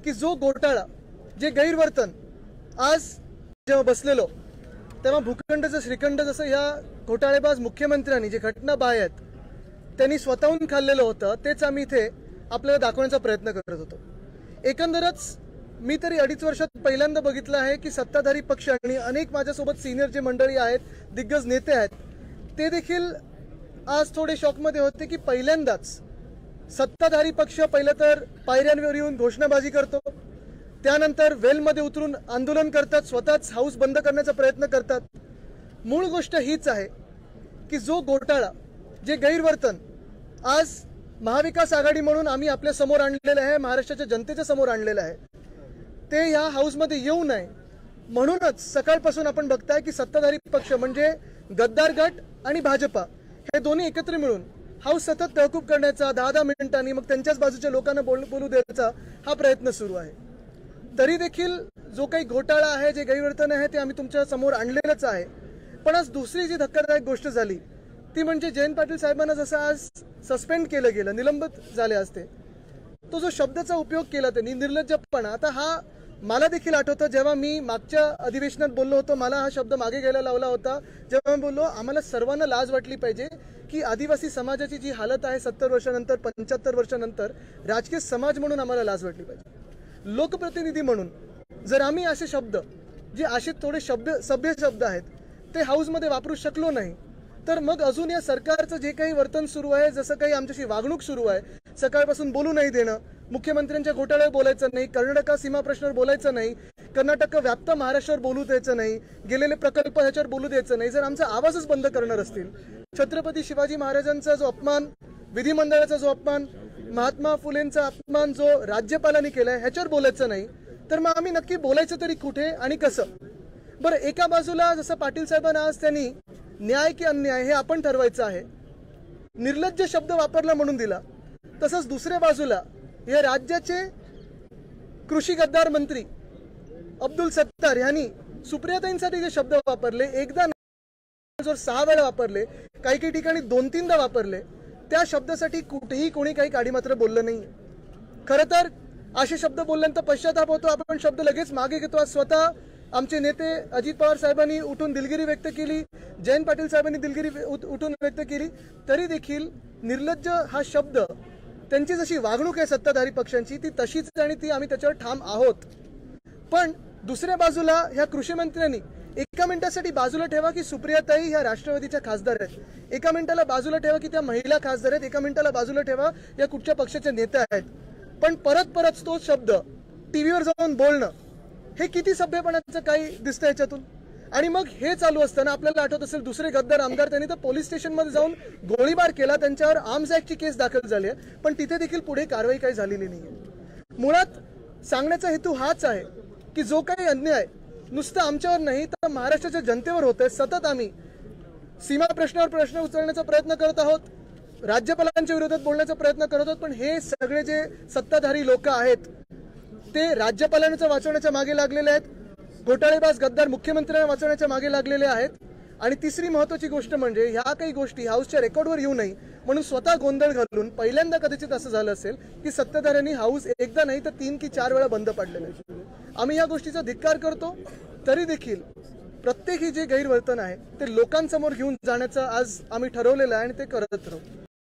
की जो घोटाळा, जे गैरवर्तन आज जेव्हा बसलेलो तेव्हा भूखंडचं श्रीखंड जसं या घोटाळेबाज मुख्यमंत्र्यांनी जे घटना बाह्य आहेत त्यांनी स्वतःहून खाल्लेलं होतं, तेच आम्ही इथे आपल्याला दाखवण्याचा प्रयत्न करत होतो। एकंदरच मी तरी 2.5 वर्षात पहिल्यांदा बघितलं आहे की सत्ताधारी पक्ष आणि अनेक माझ्यासोबत सिनियर जे मंडळी आहेत, दिग्गज नेते आहेत, ते देखील आज थोडे शॉकमध्ये होते की पहिल्यांदाच सत्ताधारी पक्ष पहिलं तर पायऱ्यांवर येऊन घोषणाबाजी करतो, त्यानंतर वेलमध्ये उतरून आंदोलन करतात, स्वतःच हाऊस बंद करण्याचा प्रयत्न करतात। मूळ गोष्ट हीच आहे की जो घोटाळा, जे गैरवर्तन आज महाविकास आघाडी म्हणून आम्ही आपल्या समोर आणलेलं आहे, महाराष्ट्राच्या जनतेच्या समोर आणलेलं आहे, ते या हाऊसमध्ये येऊ नये म्हणूनच सकाळपासून आपण बघताय की सत्ताधारी पक्ष म्हणजे गद्दार गट आणि भाजपा हे दोन्ही एकत्र मिळून हाऊस सतत तहकूब करण्याचा, 10-10 मिनिटांनी मग त्यांच्याच बाजूच्या लोकांना बोलू द्यायचा हा प्रयत्न सुरू आहे। तरी देखील जो काही घोटाळा आहे, जे गैरवर्तन आहे, ते आम्ही तुमच्या समोर आणलेलंच आहे। पण आज दुसरी जी धक्कादायक गोष्ट झाली ती म्हणजे जयंत पाटील साहेबांना जसं आज सस्पेंड केलं गेलं, निलंबित झाले असते, तो जो शब्दाचा उपयोग केला त्यांनी निर्लज्जपणा, आता हा मला देखील आठवतं जेव्हा मी मागच्या अधिवेशनात बोललो होतो, मला हा शब्द मागे घ्यायला लावला होता, जेव्हा मी बोललो आम्हाला सर्वांना लाज वाटली पाहिजे की आदिवासी समाजाची जी हालत आहे 70 वर्षानंतर 75 वर्षानंतर, राजकीय समाज म्हणून आम्हाला लाज वाटली पाहिजे। लोकप्रतिनिधी म्हणून जर आम्ही असे शब्द, जे असे थोडे सभ्य शब्द आहेत, ते हाऊसमध्ये वापरू शकलो नाही, तर मग अजून या सरकारचं जे काही वर्तन सुरू आहे, जसं काही आमच्याशी वागणूक सुरू आहे, सकाळपासून बोलू नाही देणं, मुख्यमंत्र्यांच्या घोटाळ्यावर बोलायचं नाही, कर्नाटक सीमा प्रश्नावर बोलायचं नाही, कर्नाटक व्याप्त महाराष्ट्रावर बोलू द्यायचं नाही, गेलेले प्रकल्प ह्याच्यावर बोलू द्यायचं नाही, जर आमचा आवाजच बंद करणार असतील, छत्रपती शिवाजी महाराजांचा जो अपमान, विधिमंडळाचा जो अपमान, महात्मा फुलेंचा अपमान जो राज्यपालांनी केलाय ह्याच्यावर बोलायचं नाही, तर मग आम्ही नक्की बोलायचं तरी कुठे आणि कसं? बरं, एका बाजूला जसं पाटील साहेबांना आज त्यांनी न्याय की अन्याय हे आपण ठरवायचं आहे, निर्लज्ज शब्द वापरला म्हणून दिला, तसंच दुसऱ्या बाजूला या राज्याचे कृषी गद्दार मंत्री अब्दुल सत्तार यांनी सुप्रियाताईंसाठी जे शब्द वापरले, एकदा 6 वेळा वापरले, काही ठिकाणी 2-3दा वापरले, त्या शब्दासाठी कुठेही कोणी काही काडीमात्र बोललं नाही। खरं तर असे शब्द बोलल्यानंतर पश्चाताप होतो, आपण शब्द लगेच मागे घेतो। आज स्वतः आमचे नेते अजित पवार साहेबांनी उठून दिलगिरी व्यक्त केली, जयंत पाटील साहेबांनी दिलगिरी उठून व्यक्त केली, तरी देखील निर्लज्ज हा शब्द, त्यांची जशी वागणूक आहे सत्ताधारी पक्षांची ती तशीच आणि ती आम्ही त्याच्यावर ठाम आहोत। पण दुसऱ्या बाजूला ह्या कृषी मंत्र्यांनी एका मिनिटासाठी बाजूला ठेवा की सुप्रियाताई ह्या राष्ट्रवादीच्या खासदार आहेत, एका मिनिटाला बाजूला ठेवा की त्या महिला खासदार आहेत, एका मिनिटाला बाजूला ठेवा या कुठच्या पक्षाचे नेते आहेत, पण परत तो शब्द टीव्हीवर जाऊन बोलणं हे किती सभ्यपणाचं काही दिसतं याच्यातून। आणि मग हे चालू असताना आपल्याला आठवत असेल दुसरे गद्दार आमदार त्यांनी तर पोलीस स्टेशनमध्ये जाऊन गोळीबार केला, त्यांच्यावर आर्म्स ऍक्टची केस दाखल झाली आहे, पण तिथे देखील पुढे कारवाई काही झालेली नाहीये। मुळात सांगण्याचा हेतू हाच आहे की जो काही अन्याय नुसतं आमच्यावर नाही तर महाराष्ट्राच्या जनतेवर होतोय, सतत आम्ही सीमा प्रश्नावर प्रश्न उचलण्याचा प्रयत्न करत आहोत, राज्यपालांच्या विरोधात बोलण्याचा प्रयत्न करत आहोत, पण हे सगळे जे सत्ताधारी लोक आहेत ते राज्यपालांचं वाचवण्याच्या मागे लागलेले आहेत, घोटाळेबाज गद्दार मुख्यमंत्र्यांना वाचवण्याच्या मागे लागलेले आहेत। आणि तिसरी महत्त्वाची गोष्ट म्हणजे ह्या काही गोष्टी हाऊसच्या रेकॉर्डवर येऊ नये म्हणून स्वतः गोंधळ घालून पहिल्यांदा कदाचित असं झालं असेल की सत्ताधाऱ्यांनी हाऊस एकदा नाही तर 3 की 4 वेळा बंद पाडलेलं आहे। आम्ही या गोष्टीचा धिक्कार करतो, तरी देखील प्रत्येक ही जे गैरवर्तन आहे ते लोकांसमोर घेऊन जाण्याचं आज आम्ही ठरवलेलं आहे आणि ते करत राहू।